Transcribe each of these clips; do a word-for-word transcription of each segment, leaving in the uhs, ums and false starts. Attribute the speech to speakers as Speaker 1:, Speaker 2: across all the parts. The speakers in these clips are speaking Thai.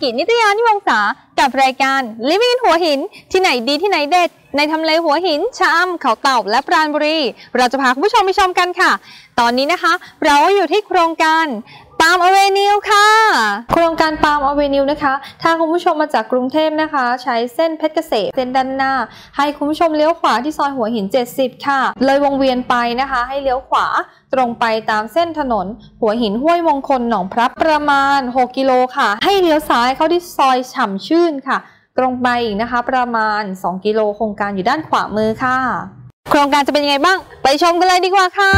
Speaker 1: กินิตยานิวงศากับรายการ Living หัวหินที่ไหนดีที่ไหนเด็ดในทำเลหัวหินชะอำเขาเต่าและปราณบุรีเราจะพาคุณผู้ชมไปชมกันค่ะตอนนี้นะคะเราอยู่ที่โครงการปาล์มอเวนิวค่ะโครงการปาล์มอเวนิวนะคะถ้าคุณผู้ชมมาจากกรุงเทพนะคะใช้เส้นเพชรเกษมเส้นด้านหน้าให้คุณผู้ชมเลี้ยวขวาที่ซอยหัวหินเจ็ดสิบค่ะเลยวงเวียนไปนะคะให้เลี้ยวขวาตรงไปตามเส้นถนนหัวหินห้วยมงคลหนองพระประมาณหกกิโลค่ะให้เลี้ยวซ้ายเข้าที่ซอยฉ่ำชื่นค่ะตรงไปอีกนะคะประมาณสองกิโลโครงการอยู่ด้านขวามือค่ะโครงการจะเป็นยังไงบ้างไปชมกันเลยดีกว่าค่ะ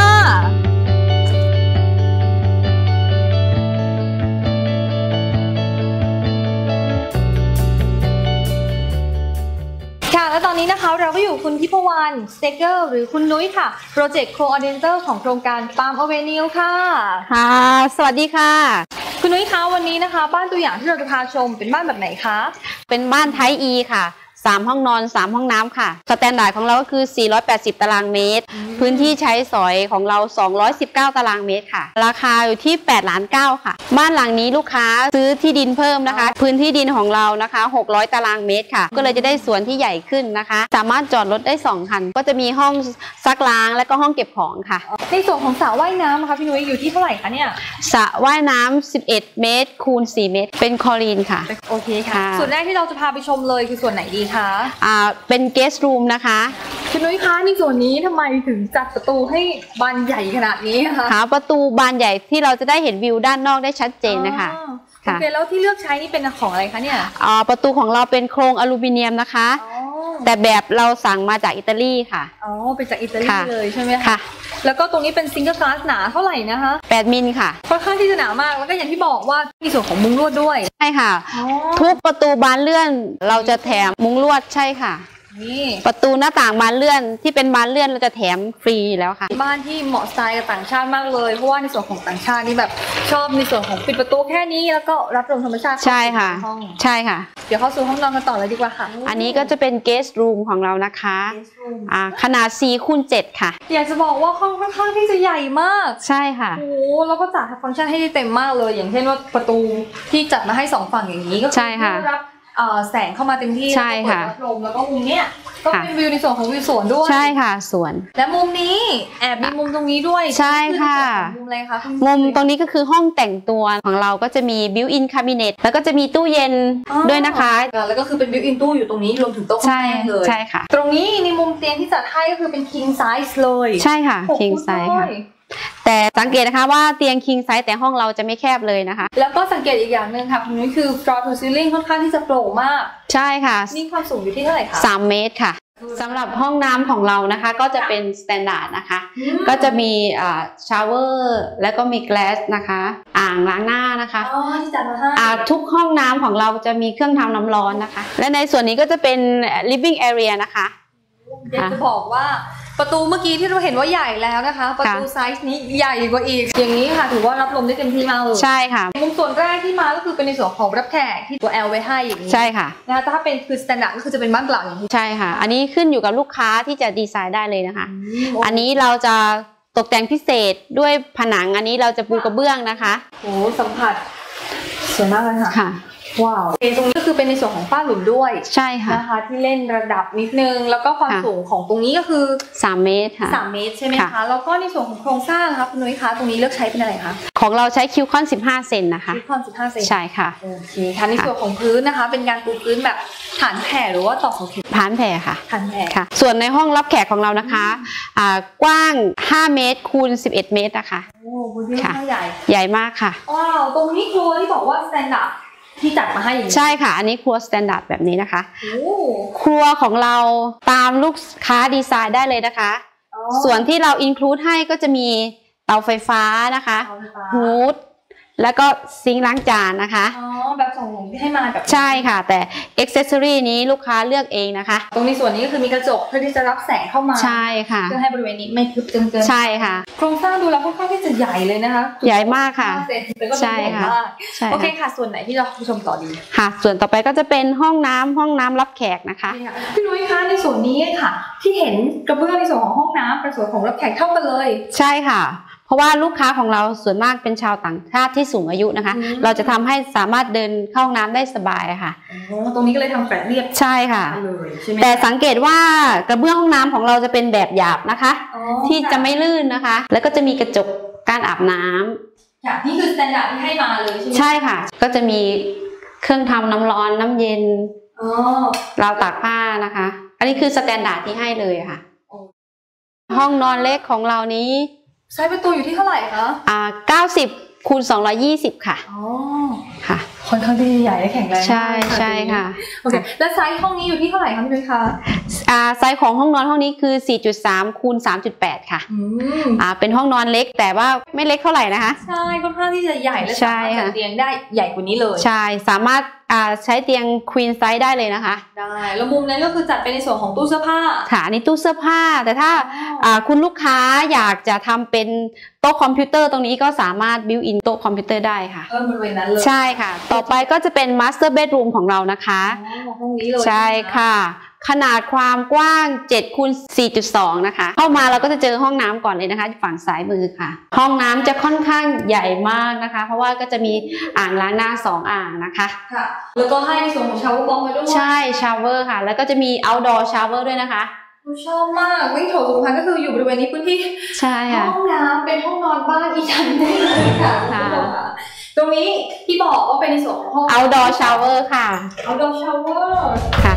Speaker 1: ค่ะและตอนนี้นะคะเราก็อยู่คุณทิพวรรณสเตเกอร์หรือคุณนุ้ยค่ะโปรเจกต์โคออร์ดิเนเตอร์ของโครงการปาล์มอเวนิวค่ะ
Speaker 2: ค่ะสวัสดีค่ะ
Speaker 1: คุณนุ้ยคะวันนี้นะคะบ้านตัวอย่างที่เราจะพาชมเป็นบ้านแบบไหนคะ
Speaker 2: เป็นบ้านไทป์ E ค่ะสามห้องนอนสามห้องน้ำค่ะสแตนดาร์ดของเราก็คือสี่ร้อยแปดสิบตารางเมตรพื้นที่ใช้สอยของเราสองร้อยสิบเก้าตารางเมตรค่ะราคาอยู่ที่แปดล้านเก้าค่ะบ้านหลังนี้ลูกค้าซื้อที่ดินเพิ่มนะคะพื้นที่ดินของเรานะคะหกร้อยตารางเมตรค่ะก็เลยจะได้สวนที่ใหญ่ขึ้นนะคะสามารถจอดรถได้สองคันก็จะมีห้องซักล้างและก็ห้องเก็บของค่ะ
Speaker 1: ในส่วนของสระว่ายน้ำนะคะพี่นุ้ยอยู่ที่เท่าไหร่คะเนี่ย
Speaker 2: สระว่ายน้ำสิบเอ็ดเมตรคูณสี่เมตรเป็นคลอรีนค่ะ
Speaker 1: โอเคค่ะส่วนแรกที่เราจะพาไปชมเลยคือส่วนไหนดีคะ
Speaker 2: อ่าเป็น guest room นะคะ
Speaker 1: คุณนุ้ยคะในส่วนนี้ทำไมถึงจัดประตูให้บานใหญ่ขนาดนี้คะ
Speaker 2: หาประตูบานใหญ่ที่เราจะได้เห็นวิวด้านนอกได้ชัดเจนนะคะ
Speaker 1: โอเคแล้วที่เลือกใช้นี่เป็นของอะไรคะเนี่ย
Speaker 2: อ่าประตูของเราเป็นโครงอลูมิเนียมนะคะแต่แบบเราสั่งมาจากอิตาลีค่ะ
Speaker 1: อ๋อเป็นจากอิตาลีเลยใช่ไหมคะแล้วก็ตรงนี้เป็นซิงเกิลกลาสหนาเท่าไหร่นะคะ
Speaker 2: แปดมิลค่ะ
Speaker 1: ค่อนข้างที่จะหนามากแล้วก็อย่างที่บอกว่ามีส่วนของมุ้งลวดด้วย
Speaker 2: ใช่ค่ะทุกประตูบานเลื่อนเราจะแถมมุ้งลวดใช่ค่ะประตูหน้าต่างบานเลื่อนที่เป็นบานเลื่อนเราจะแถมฟรีแล้วค่ะ
Speaker 1: บ้านที่เหมาะสไตล์กับต่างชาติมากเลยเพราะว่าในส่วนของต่างชาตินี่แบบชอบในส่วนของปิดประตูแค่นี้แล้วก็รับลมธรรมชาติ
Speaker 2: ใช่ค่ะใช่ค่ะ
Speaker 1: เดี๋ยวเข้าสู่ห้องนอนกันต่อเลยดีกว่าค่ะ
Speaker 2: อันนี้ก็จะเป็น guest room ของเรานะคะอ่าขนาดสี่คูณเจ็ดค่ะ
Speaker 1: อยากจะบอกว่าห้องค่อนข้างที่จะใหญ่มาก
Speaker 2: ใช่ค่ะ
Speaker 1: โอ้แล้วก็จัดฟังก์ชันให้ได้เต็มมากเลยอย่างเช่นว่าประตูที่จัดมาให้สองฝั่งอย่างนี้ก็คือรับแสงเข้ามาเต็มที่
Speaker 2: ใช่ค่ะ
Speaker 1: ลมแล้วก็มุมเนี้ยก็เป็นวิวในส่วนของวิวสวนด้วย
Speaker 2: ใช่ค่ะสวน
Speaker 1: และมุมนี้แอบมีมุมตรงนี้ด้วย
Speaker 2: ใช่ค่ะ
Speaker 1: มุมอะไรคะ
Speaker 2: มุมตรงนี้ก็คือห้องแต่งตัวของเราก็จะมี built-in cabinet แล้วก็จะมีตู้เย็นด้วยนะคะ
Speaker 1: แล้วก็คือเป็น built-in ตู้อยู่ตรงนี้รวมถึงโต๊ะข้างๆเลย
Speaker 2: ใช่ค่ะ
Speaker 1: ตรงนี้ในมุมเตียงที่จัดให้ก็คือเป็น king size เลย
Speaker 2: ใช่ค่ะ king size ค่ะแต่สังเกตนะคะว่าเตียง king size แต่ห้องเราจะไม่แคบเลยนะคะ
Speaker 1: แล้วก็สังเกตอีกอย่างหนึ่งค่ะคุณนุ้ยคือ floor to ceiling ค่อนข้างที่จะโปร่งมาก
Speaker 2: ใช่ค่ะ
Speaker 1: นี่ความสูงอยู่ที่เท่าไหร่คะ
Speaker 2: สามเมตรค่ะสำหรับห้องน้ำของเรานะคะก็จะเป็นสแตนดาร์ดนะคะก็จะมีชาวเวอร์แล้วก็มีแกลสนะคะอ่างล้างหน้านะคะ
Speaker 1: อ๋อที่จัดมาให้
Speaker 2: ทุกห้องน้ำของเราจะมีเครื่องทำน้ำร้อนนะคะและในส่วนนี้ก็จะเป็น living area นะคะ
Speaker 1: อยากจะบอกว่าประตูเมื่อกี้ที่เราเห็นว่าใหญ่แล้วนะคะประตูไซส์นี้ใหญ่กว่าอีกอย่างนี้ค่ะถือว่ารับลมได้เต็มที่มากเลย
Speaker 2: ใช่ค่ะ
Speaker 1: มุมส่วนแรกที่มาก็คือเป็นในส่วนของรับแขกที่ตัว L ไว้ให้อย่างนี้
Speaker 2: ใช่ค่ะ
Speaker 1: นะคะถ้าเป็นคือสแตนดาร์ดก็คือจะเป็นบ้านเปล่าอย่างนี้
Speaker 2: ใช่ค่ะอันนี้ขึ้นอยู่กับลูกค้าที่จะดีไซน์ได้เลยนะคะอันนี้เราจะตกแต่งพิเศษด้วยผนังอันนี้เราจะปูกระเบื้องนะคะ
Speaker 1: โอ้สัมผัสสวยมากเลยค่ะว้าวตรงนี้ก็คือเป็นในส่วนของฝ้าหลุมด้วย
Speaker 2: ใช่ค่ะ
Speaker 1: นะคะที่เล่นระดับนิดนึงแล้วก็ความสูงของตรงนี้ก็คือ
Speaker 2: สามเมตรค่ะ
Speaker 1: สามเมตรใช่ไหมคะแล้วก็ในส่วนของโครงสร้างนะคะคุณนุ้ยคะตรงนี้เลือกใช้เป็นอะไรคะ
Speaker 2: ของเราใช้คิวคอนสิบห้าเซนนะคะ
Speaker 1: คิวคอนสิบห้าเซน
Speaker 2: ใช่ค่ะ
Speaker 1: โอเคค่ะในส่วนของพื้นนะคะเป็นการปูพื้นแบบฐานแผ่หรือว่าตอกเสาเข็ม
Speaker 2: ฐานแผ่ค่ะ
Speaker 1: ฐานแผ่
Speaker 2: ค่ะส่วนในห้องรับแขกของเรานะคะอ่ากว้างห้าเมตรคูณสิบเอ็ดเมตรนะคะ
Speaker 1: โอ้พื้นที่ค่อนข้างใหญ่
Speaker 2: ใหญ่มากค่ะ
Speaker 1: ว้าวตรงนี้ครัวที่บอกว่าสแตนดาร์ดที่จัดมาให้อย่างนี้
Speaker 2: ใช่ค่ะอันนี้ครัวสแตนดาร์ดแบบนี้นะคะครัวของเราตามลูกค้าดีไซน์ได้เลยนะคะส่วนที่เราอินคลูดให้ก็จะมีเตาไฟฟ้านะคะฮูดแล้วก็ซิงค์ล้างจานนะคะ
Speaker 1: อ๋อแบบส่งที่ให้มาแบบ
Speaker 2: ใช่ค่ะแต่อ็อกเซสซอรี่นี้ลูกค้าเลือกเองนะคะ
Speaker 1: ตรงในส่วนนี้ก็คือมีกระจกเพื่อที่จะรับแสงเข้ามา
Speaker 2: ใช่ค่ะ
Speaker 1: เพื่อให้บริเวณนี้ไม่ทึบจนเกิน
Speaker 2: ใช่ค่ะ
Speaker 1: โครงสร้างดูแล้วค่อนข้างที่จะใหญ่เลยนะคะ
Speaker 2: ใหญ่มากค่ะ
Speaker 1: ใช่ค่ะโอเคค่ะส่วนไหนที่เราผู้ชมต่อดี
Speaker 2: ค่ะส่วนต่อไปก็จะเป็นห้องน้ำห้องน้ำรับแขกนะคะ
Speaker 1: พี่นุ้ยคะในส่วนนี้ค่ะที่เห็นกระเบื้องในส่วนของห้องน้ำเป็นส่วนของรับแขกเท่ากันเลย
Speaker 2: ใช่ค่ะเพราะว่าลูกค้าของเราส่วนมากเป็นชาวต่างชาติที่สูงอายุนะคะ เราจะทำให้สามารถเดินเข้าห้องน้ำได้สบายค่ะ
Speaker 1: ตรงนี้ก็เลยทำแปะเรียบ
Speaker 2: ใช่ค่ะแต่สังเกตว่ากระเบื้องห้องน้ำของเราจะเป็นแบบหยาบนะคะที่จะไม่ลื่นนะคะแล้วก็จะมีกระจกการอาบน้ำ
Speaker 1: ค่ะนี่คือสแตนดาร์ดที่ให้มาเลยใช่ไหม
Speaker 2: ใช่ค่ะก็จะมีเครื่องทำน้ำร้อนน้ำเย็นราวตากผ้านะคะอันนี้คือสแตนดาร์ดที่ให้เลยค่ะห้องนอนเล็กของเรานี้
Speaker 1: ไซส์ประตูอยู่ที่เท่าไหร่คะ
Speaker 2: อ่าเก้าสิบคูณสองร้อยยี่สิบค่ะ
Speaker 1: อ๋อ
Speaker 2: ค่ะ
Speaker 1: ค่อนข้างที่ใหญ่และแข็งแรง
Speaker 2: ใช่ใช่ค่ะ
Speaker 1: โอเคแล้วไซส์ห้องนี้อยู่ที่เท่าไหร่คะพี่นุ้ยคะ
Speaker 2: อ่าไซส์ของห้องนอนห้องนี้คือ สี่จุดสาม คูณ สามจุดแปด ค่ะอืมอ่าเป็นห้องนอนเล็กแต่ว่าไม่เล็กเท่าไหร่นะคะ
Speaker 1: ใช่ค่อนข้างที่จะใหญ่และสามารถจัดเตียงได้ใหญ่กว่านี้เลย
Speaker 2: ใช่สามารถอ่าใช้เตียงควีนไซส์ได้เลยนะคะ
Speaker 1: ได้แล้วมุมนั้นก็คือจัดเป็นในส่วนของตู้เสื้อผ้า
Speaker 2: ค่ะอันนี้ตู้เสื้อผ้าแต่ถ้าอ่าคุณลูกค้าอยากจะทำเป็นโต๊ะคอมพิวเตอร์ตรงนี้ก็สามารถบิวอินโต๊ะคอมพิวเตอร์ได้ค่ะ
Speaker 1: เออบริเวณนั้นเลย
Speaker 2: ใช่ค่ะต่อไปก็จะเป็นมาสเตอร์เบดรูมของเรานะคะ
Speaker 1: ห้องนี้เลย
Speaker 2: ใช่ค่ะขนาดความกว้างเจ็ดคูณสี่จุดสอง นะคะเข้ามาเราก็จะเจอห้องน้ำก่อนเลยนะคะฝั่งซ้ายมือค่ะห้องน้ำจะค่อนข้างใหญ่มากนะคะเพราะว่าก็จะมีอ่างล้างหน้าสองอ่างนะคะ
Speaker 1: ค่ะแล้วก็ให้ในส่วนของชาวเวอร์บล็อกมาด้วย
Speaker 2: ใช่ชาวเวอร์ค่ะแล้วก็จะมี outdoor shower ด้วยนะคะ
Speaker 1: ชอบมากวิ่งโถสุขภัณฑ์ก็คืออยู่บริเวณนี้พื้นที่
Speaker 2: ใช่ค่ะ
Speaker 1: ห้องน้ำเป็นห้องนอนบ้านอีฉันได้เลยค่ะตรงนี้ที่บอกว่าเป็นในส่วนของห้อง
Speaker 2: outdoor shower ค่ะ
Speaker 1: outdoor shower
Speaker 2: ค่ะ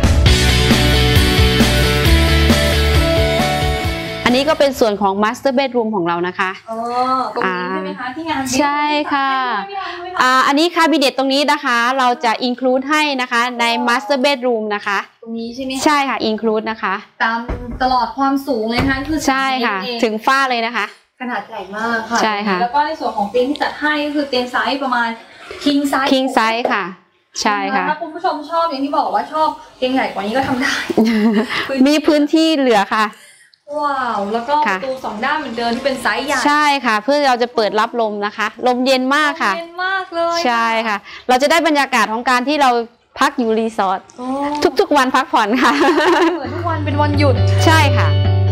Speaker 2: อันนี้ก็เป็นส่วนของ master bedroom ของเรานะคะ
Speaker 1: อ๋อตรงนี้ใช่ไหมคะที่งาน
Speaker 2: ใช่ค่ะอ่าอันนี้คาบิเนตตรงนี้นะคะเราจะ include ให้นะคะใน master bedroom นะคะ
Speaker 1: ตรงนี้ใช่ไหม
Speaker 2: ใช่ค่ะ include นะคะ
Speaker 1: ตามตลอดความสูงเลยนะคะคือ
Speaker 2: ใช่ค่ะถึงฝ้าเลยนะคะ
Speaker 1: ขนาดใหญ่มากค่ะ
Speaker 2: ใช่ค่ะ
Speaker 1: แล้วก็ในส่วนของเตียงที่จัดให้ก็คือเตียงไซส์ประมาณ king size
Speaker 2: king size ค่ะใช่ค่ะ
Speaker 1: ถ้าคุณผู้ชมชอบอย่างที่บอกว่าชอบเตียงใหญ่กว่านี้ก็ทำได้
Speaker 2: มีพื้นที่เหลือค่ะ
Speaker 1: ว้าวแล้วก็ประตูสองด้านเหมือนเดิมที่เป็นไซส์ใหญ่
Speaker 2: ใช่ค่ะเพื่อเราจะเปิดรับลมนะคะลมเย็นมากค่ะ
Speaker 1: เย็นมากเลย
Speaker 2: ใช่ค่ะเราจะได้บรรยากาศของการที่เราพักอยู่รีสอร์ททุกๆวันพักผ่อนค่ะ
Speaker 1: เหมือนทุกวันเป็นวันหยุด
Speaker 2: ใช่ค่ะ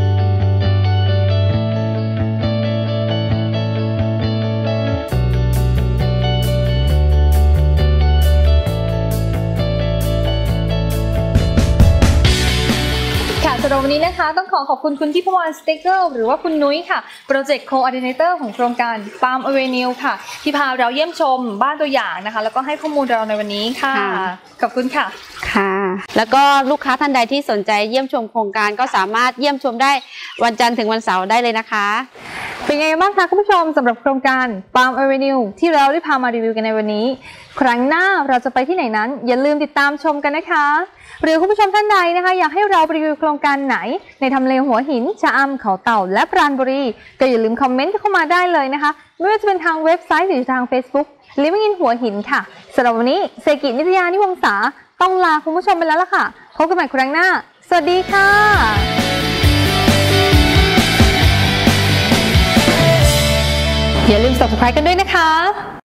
Speaker 1: สำหรับวันนี้นะคะต้องขอขอบคุณคุณทิพวรรณสเต็กเกอร์หรือว่าคุณนุ้ยค่ะโปรเจกต์โคออร์ดิเนเตอร์ของโครงการ Palm Avenue ค่ะที่พาเราเยี่ยมชมบ้านตัวอย่างนะคะแล้วก็ให้ข้อมูลเราในวันนี้ค่ะขอบคุณค่ะ
Speaker 2: ค่ะแล้วก็ลูกค้าท่านใดที่สนใจเยี่ยมชมโครงการก็สามารถเยี่ยมชมได้วันจันทร์ถึงวันเสาร์ได้เลยนะคะ
Speaker 1: เป็นไงบ้างคะคุณผู้ชมสำหรับโครงการ Palm Avenue ที่เราได้พามารีวิวกันในวันนี้ครั้งหน้าเราจะไปที่ไหนนั้นอย่าลืมติดตามชมกันนะคะหรือคุณผู้ชมท่านใดนะคะอยากให้เรารีวิวโครงการไหนในทำเลหัวหินชะอำเขาเต่าและปราณบุรีก็อย่าลืมคอมเมนต์เข้ามาได้เลยนะคะไม่ว่าจะเป็นทางเว็บไซต์หรือทาง Facebook Living in หัวหินค่ะสำหรับวันนี้เศรษฐกิจนิตยานิวงศาต้องลาคุณผู้ชมไปแล้วล่ะค่ะพบกันใหม่ครั้งหน้าสวัสดีค่ะอย่าลืม Subscribe กันด้วยนะคะ